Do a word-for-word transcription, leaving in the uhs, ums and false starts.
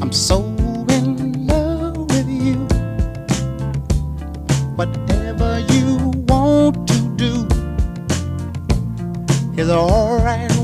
I'm so in love with you. Whatever you want to do is alright